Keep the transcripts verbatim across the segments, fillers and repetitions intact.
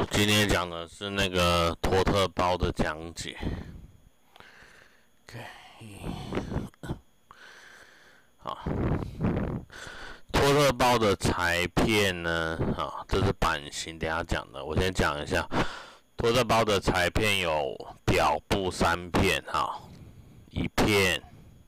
好，今天讲的是那个托特包的讲解。OK， 好，托特包的裁片呢，啊，这是版型，等一下讲的。我先讲一下，托特包的裁片有表布三片，哈，一片、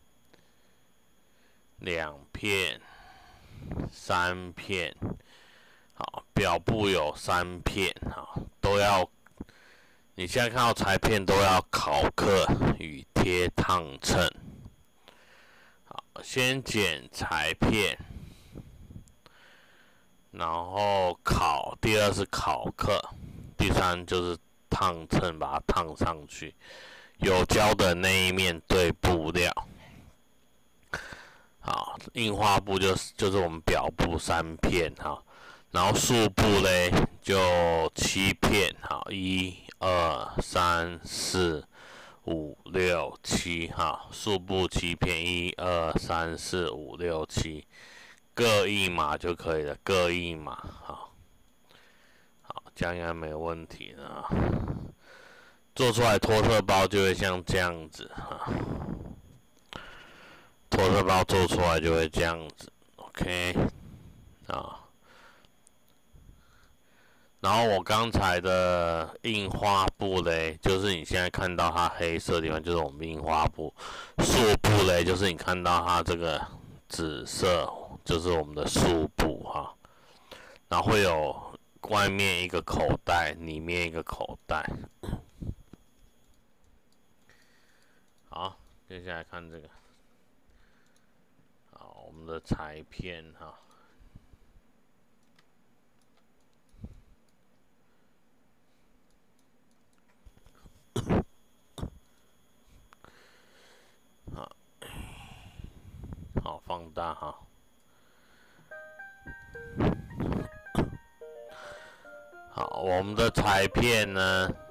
两片、三片。好，表布有三片，好，都要。你现在看到裁片都要拷刻与贴烫衬。好，先剪裁片，然后拷，第二是拷刻，第三就是烫衬，把它烫上去。有胶的那一面对布料。好，印花布就是就是我们表布三片，哈。然后束布嘞就七片，好，一、二、三、四、五、六、七，好，束布七片，一、二、三、四、五、六、七，各一码就可以了，各一码，好，好，这样应该没问题了。做出来托特包就会像这样子，哈，托特包做出来就会这样子 ，OK， 啊。然后我刚才的印花布嘞，就是你现在看到它黑色的地方，就是我们印花布；束布嘞，就是你看到它这个紫色，就是我们的束布哈。然后会有外面一个口袋，里面一个口袋。好，接下来看这个，好，我们的裁片哈。好，放大哈。好，我们的裁片呢，